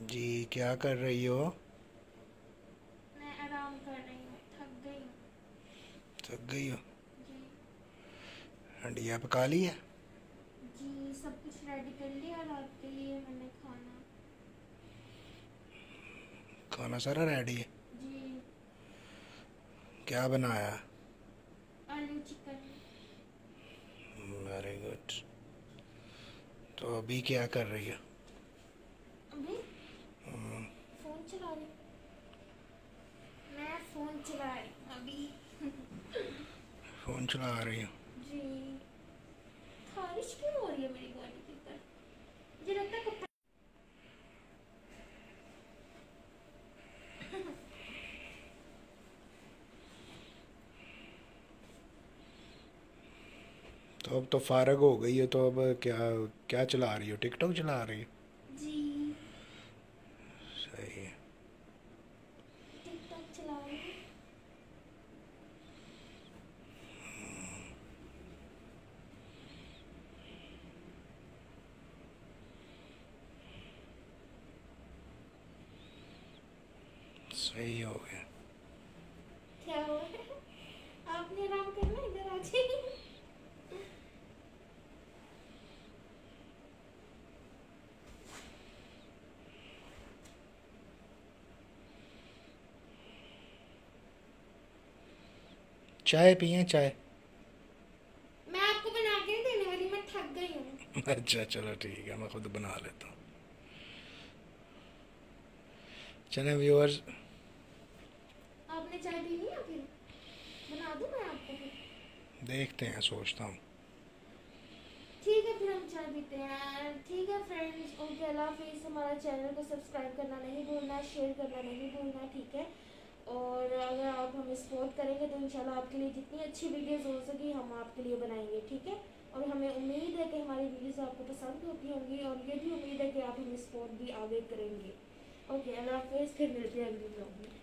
जी क्या कर रही हो? मैं आराम कर रही हूँ, थक गई हूँ। थक गई हो? जी। हंडिया पका ली है? जी, सब कुछ रेडी कर लिया रात के लिए मैंने खाना। खाना सारा रेडी है? जी। क्या बनाया? आलू चिकन। Very good. तो अभी क्या कर रही हो? अभी फ़ोन चला रही हूँ। मैं फ़ोन चला रही हूँ अभी। फ़ोन चला रही हो? जी। खारिश क्यों हो रही है मेरी बॉडी के ऊपर? मुझे लगता है कपड़ा। तो अब तो फारग हो गई हो, तो अब क्या क्या चला रही हो? टिकटॉक चला रही हो? जी। सही है। टिकटॉक चला रही हूँ। सही हो गया। क्या हुआ है? आपने आराम करना, इधर आ जाइए। चाय पिए चाय? मैं आपको बना के नहीं देने वाली, मैं थक गई हूँ। अच्छा चलो ठीक है, मैं खुद बना लेता हूँ। चले व्यूअर्स। आपने चाय पीनी है फिर? बना दूँ मैं आपको फिर? देखते हैं, सोचता हूँ। ठीक है, फिर हम चाय पीते हैं। ठीक है फ्रेंड्स, ओके, अल्लाह हाफिज़। हमारा चैनल को सब्सक्राइब करना नहीं भूलना, शेयर करना नहीं भूलना, ठीक है। और अगर आप हमें सपोर्ट करेंगे तो इंशाल्लाह आपके लिए जितनी अच्छी वीडियोस हो सके हम आपके लिए बनाएंगे, ठीक है। और हमें उम्मीद है कि हमारी वीडियोस आपको पसंद होती होंगी, और ये भी उम्मीद है कि आप हमें सपोर्ट भी आगे करेंगे। ओके, अल्लाह हाफिज़, फिर मिलते हैं अगली ब्लॉग में।